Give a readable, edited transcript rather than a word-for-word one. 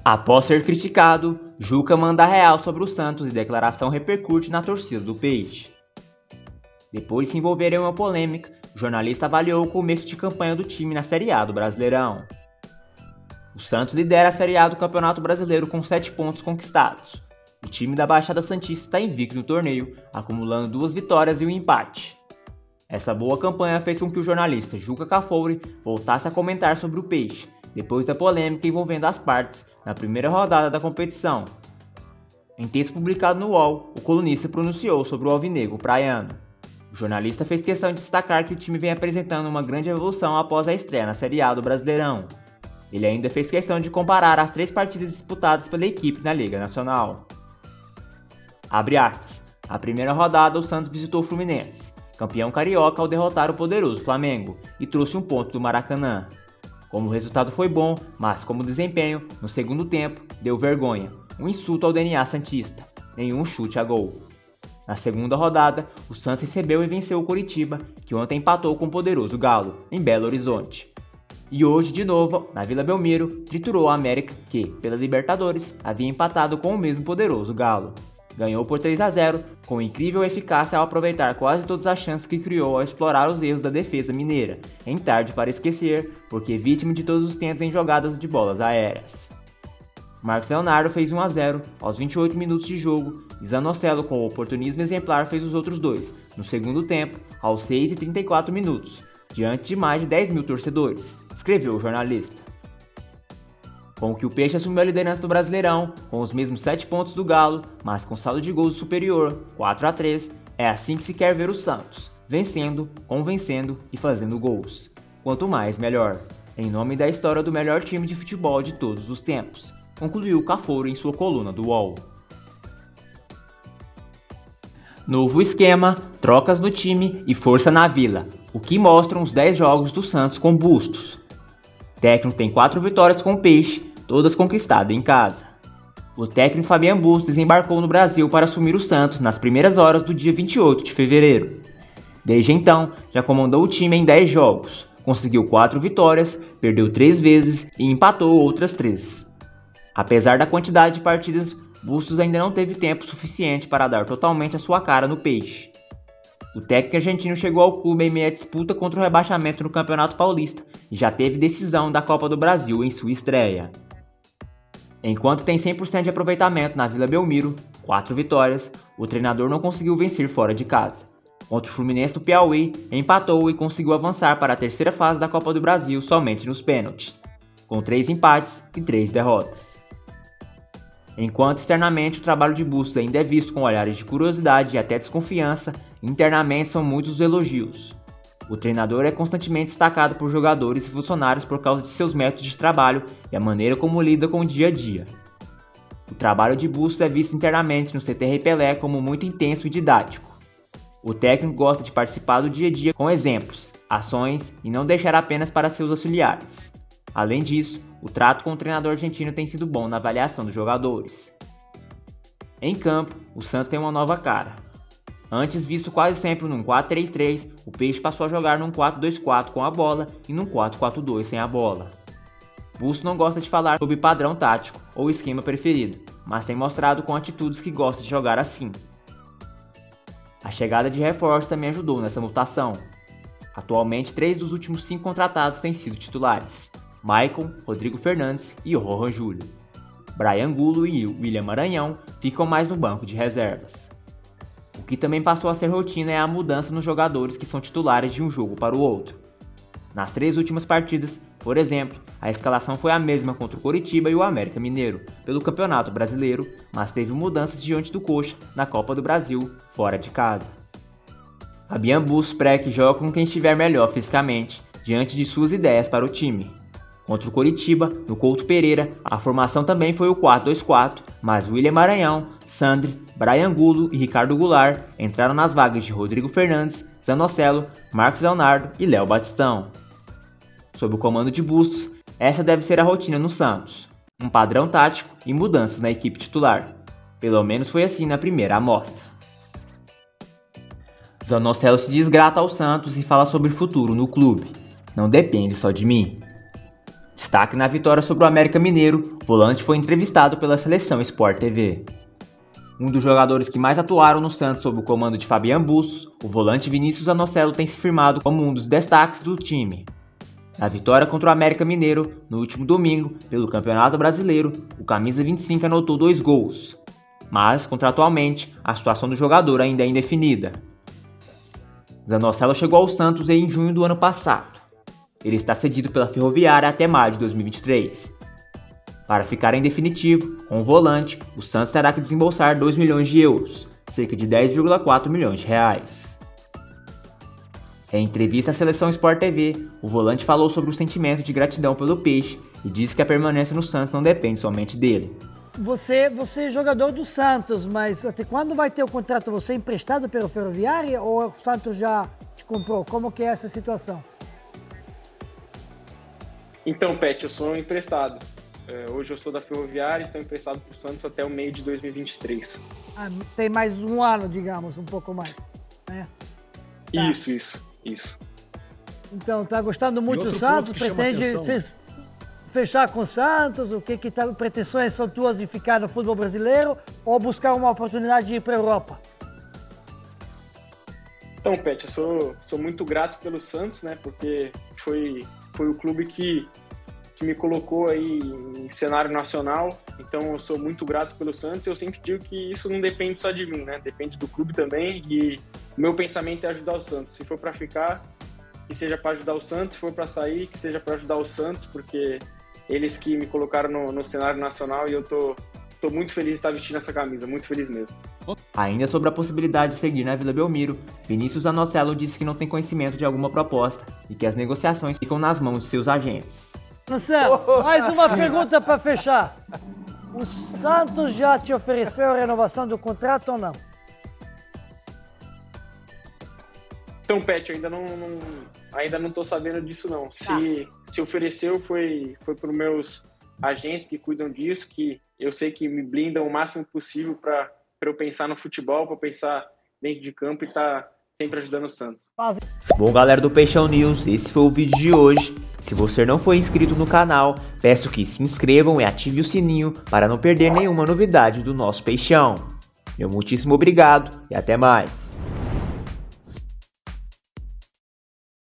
Após ser criticado, Juca manda real sobre o Santos e declaração repercute na torcida do Peixe. Depois de se envolver em uma polêmica, o jornalista avaliou o começo de campanha do time na Série A do Brasileirão. O Santos lidera a Série A do Campeonato Brasileiro com 7 pontos conquistados. O time da Baixada Santista está invicto no torneio, acumulando 2 vitórias e um empate. Essa boa campanha fez com que o jornalista Juca Kfouri voltasse a comentar sobre o Peixe, depois da polêmica envolvendo as partes na primeira rodada da competição. Em texto publicado no UOL, o colunista pronunciou sobre o alvinegro praiano. O jornalista fez questão de destacar que o time vem apresentando uma grande evolução após a estreia na Série A do Brasileirão. Ele ainda fez questão de comparar as 3 partidas disputadas pela equipe na Liga Nacional. Abre aspas. A primeira rodada o Santos visitou o Fluminense, campeão carioca, ao derrotar o poderoso Flamengo, e trouxe um ponto do Maracanã. Como o resultado foi bom, mas como desempenho, no segundo tempo, deu vergonha. Um insulto ao DNA santista. Nenhum chute a gol. Na segunda rodada, o Santos recebeu e venceu o Coritiba, que ontem empatou com o poderoso Galo, em Belo Horizonte. E hoje, de novo, na Vila Belmiro, triturou a América, que, pela Libertadores, havia empatado com o mesmo poderoso Galo. Ganhou por 3-0, com incrível eficácia ao aproveitar quase todas as chances que criou ao explorar os erros da defesa mineira, em tarde para esquecer, porque vítima de todos os tentos em jogadas de bolas aéreas. Marcos Leonardo fez 1-0 aos 28 minutos de jogo e Zanocelo, com o oportunismo exemplar, fez os outros 2, no segundo tempo, aos 6 e 34 minutos, diante de mais de 10 mil torcedores, escreveu o jornalista. Com que o Peixe assumiu a liderança do Brasileirão, com os mesmos 7 pontos do Galo, mas com saldo de gols superior, 4-3, é assim que se quer ver o Santos, vencendo, convencendo e fazendo gols. Quanto mais, melhor. Em nome da história do melhor time de futebol de todos os tempos, concluiu Kfouri em sua coluna do UOL. Novo esquema, trocas no time e força na Vila, o que mostram os 10 jogos do Santos com Bustos. O técnico tem 4 vitórias com o Peixe, todas conquistadas em casa. O técnico Fabian Bustos desembarcou no Brasil para assumir o Santos nas primeiras horas do dia 28 de fevereiro. Desde então, já comandou o time em 10 jogos, conseguiu 4 vitórias, perdeu 3 vezes e empatou outras 3. Apesar da quantidade de partidas, Bustos ainda não teve tempo suficiente para dar totalmente a sua cara no Peixe. O técnico argentino chegou ao clube em meio à disputa contra o rebaixamento no Campeonato Paulista e já teve decisão da Copa do Brasil em sua estreia. Enquanto tem 100% de aproveitamento na Vila Belmiro, 4 vitórias, o treinador não conseguiu vencer fora de casa. Contra o Fluminense do Piauí, empatou e conseguiu avançar para a terceira fase da Copa do Brasil somente nos pênaltis, com 3 empates e 3 derrotas. Enquanto externamente o trabalho de Bustos ainda é visto com olhares de curiosidade e até desconfiança, internamente são muitos os elogios. O treinador é constantemente destacado por jogadores e funcionários por causa de seus métodos de trabalho e a maneira como lida com o dia a dia. O trabalho de Bustos é visto internamente no CT Pelé como muito intenso e didático. O técnico gosta de participar do dia a dia com exemplos, ações e não deixar apenas para seus auxiliares. Além disso, o trato com o treinador argentino tem sido bom na avaliação dos jogadores. Em campo, o Santos tem uma nova cara. Antes visto quase sempre num 4-3-3, o Peixe passou a jogar num 4-2-4 com a bola e num 4-4-2 sem a bola. Bustos não gosta de falar sobre padrão tático ou esquema preferido, mas tem mostrado com atitudes que gosta de jogar assim. A chegada de reforços também ajudou nessa mutação. Atualmente, 3 dos últimos 5 contratados têm sido titulares: Maicon, Rodrigo Fernandes e Rohan Júlio. Bryan Angulo e William Maranhão ficam mais no banco de reservas. O que também passou a ser rotina é a mudança nos jogadores que são titulares de um jogo para o outro. Nas 3 últimas partidas, por exemplo, a escalação foi a mesma contra o Coritiba e o América Mineiro, pelo Campeonato Brasileiro, mas teve mudanças diante do Coxa na Copa do Brasil, fora de casa. Fabian Bustos prega que joga com quem estiver melhor fisicamente, diante de suas ideias para o time. Contra o Coritiba, no Couto Pereira, a formação também foi o 4-2-4, mas William Maranhão, Sandri, Bryan Angulo e Ricardo Goulart entraram nas vagas de Rodrigo Fernandes, Zanocelo, Marcos Leonardo e Léo Batistão. Sob o comando de Bustos, essa deve ser a rotina no Santos, um padrão tático e mudanças na equipe titular. Pelo menos foi assim na primeira amostra. Zanocelo se desgrata ao Santos e fala sobre o futuro no clube. Não depende só de mim. Destaque na vitória sobre o América Mineiro, o volante foi entrevistado pela seleção Sport TV. Um dos jogadores que mais atuaram no Santos sob o comando de Fabian Bustos, o volante Vinícius Anocelo tem se firmado como um dos destaques do time. Na vitória contra o América Mineiro, no último domingo, pelo Campeonato Brasileiro, o camisa 25 anotou 2 gols. Mas, contratualmente, a situação do jogador ainda é indefinida. Zanocelo chegou ao Santos em junho do ano passado. Ele está cedido pela Ferroviária até maio de 2023. Para ficar em definitivo, com o volante, o Santos terá que desembolsar 2 milhões de euros, cerca de 10,4 milhões de reais. Em entrevista à Seleção Sport TV, o volante falou sobre o sentimento de gratidão pelo Peixe e disse que a permanência no Santos não depende somente dele. Você é jogador do Santos, mas até quando vai ter o contrato? Você é emprestado pelo Ferroviária ou o Santos já te comprou? Como que é essa situação? Então, Pet, eu sou emprestado. Hoje eu sou da Ferroviária e estou emprestado para o Santos até o meio de 2023. Tem mais um ano, digamos, um pouco mais, né? Tá. Isso. Então, tá gostando muito do Santos? Pretende fechar com o Santos? O que tá? Pretensões são tuas de ficar no futebol brasileiro ou buscar uma oportunidade de ir para a Europa? Então, Pet, eu sou muito grato pelo Santos, né? Porque foi o clube que me colocou aí em cenário nacional. Então, eu sou muito grato pelo Santos. Eu sempre digo que isso não depende só de mim, né? Depende do clube também. E o meu pensamento é ajudar o Santos. Se for para ficar, que seja para ajudar o Santos. Se for para sair, que seja para ajudar o Santos, porque eles que me colocaram no cenário nacional e eu tô muito feliz de estar vestindo essa camisa, muito feliz mesmo. Ainda sobre a possibilidade de seguir na Vila Belmiro, Vinícius Anocelo disse que não tem conhecimento de alguma proposta e que as negociações ficam nas mãos de seus agentes. Anocelo, mais uma pergunta para fechar. O Santos já te ofereceu a renovação do contrato ou não? Então, Pet, eu ainda não tô sabendo disso não. Se ofereceu foi para os meus agentes que cuidam disso, que eu sei que me blindam o máximo possível para eu pensar no futebol, para pensar dentro de campo e estar sempre ajudando o Santos. Bom, galera do Peixão News, esse foi o vídeo de hoje. Se você não for inscrito no canal, peço que se inscrevam e ative o sininho para não perder nenhuma novidade do nosso Peixão. Meu muitíssimo obrigado e até mais.